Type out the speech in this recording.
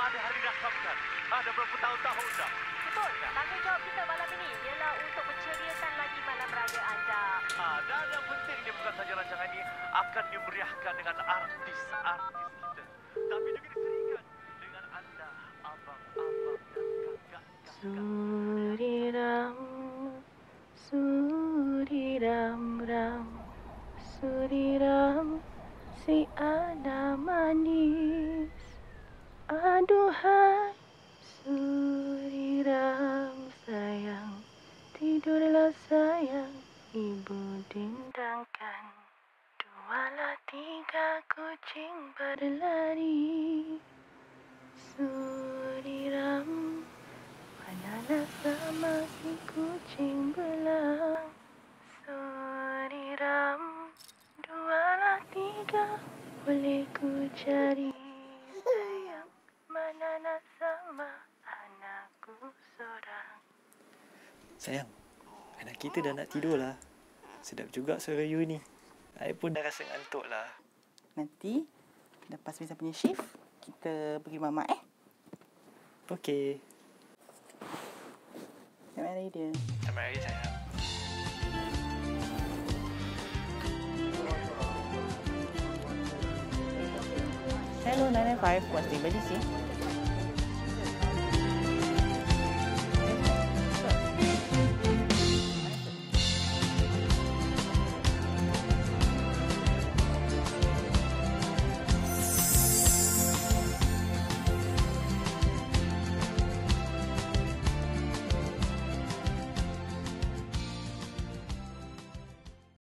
ada hari rakamkan. Ada berapa tahun-tahun dah. Betul. Tanggungjawab kita malam ini ialah untuk menceriakan lagi malam raya anda. Dan yang pentingnya bukan saja rancangan ini akan dimeriahkan dengan artis-artis kita. Tapi juga diserikan dengan anda, abang-abang dan kakak-kakak. Suriram, suriram ram, suriram si ada manis. Aduhai suriram sayang, tidurlah sayang, ibu dindangkan. Dualah tiga kucing berlari. Suriram, manalah sama si kucing belang. Suriram, dualah tiga boleh ku cari. Sayang, manalah sama anakku seorang. Sayang, anak kita dah nak tidur lah. Sedap juga suara you ni. Saya pun dah rasa ngantuk lah. Nanti lepas Miza punya shift, kita pergi mamak Okey. Selamat hari dia. Selamat hari sayang. Hello 995, what's the emergency?